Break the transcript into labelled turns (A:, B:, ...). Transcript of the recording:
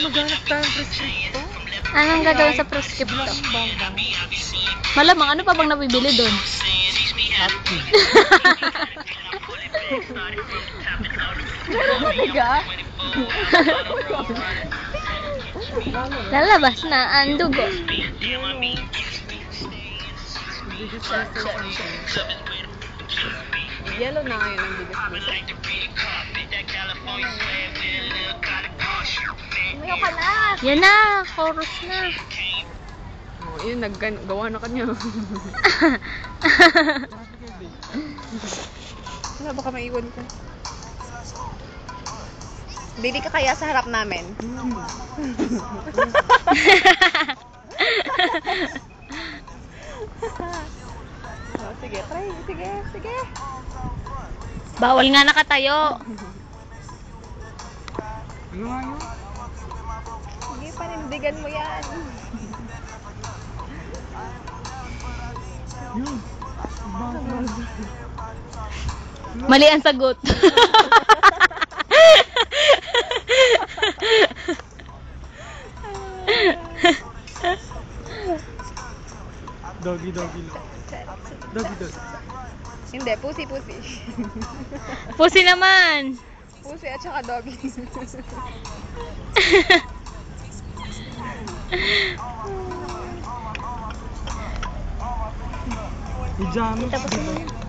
A: maghanap tayo ng prescripto.
B: Anong gagawin sa proscripto? Malamang, ano pa bang nabibili doon?
A: Happy.
B: Lalabas na ang dugo.
A: Yellow na ngayon ang bigas mo. Umayo ka na!
B: Yan na, chorus na.
A: Oh, yun, gawa na kanya. Wala, baka maiwan ko. Dili ka kaya sa harap namin? Oh, sige, try. Sige, sige.
B: Bawal nga nakatayo.
A: Ano nga yun? Sige, panindigan mo yan.
B: Mali ang sagot.
C: Doggy, doggy lang. Doggy, doggy.
A: Hindi, pusi, pusi.
B: Pusi naman.
A: Pusi at saka doggy.
C: Pijama.
B: Tapos naman.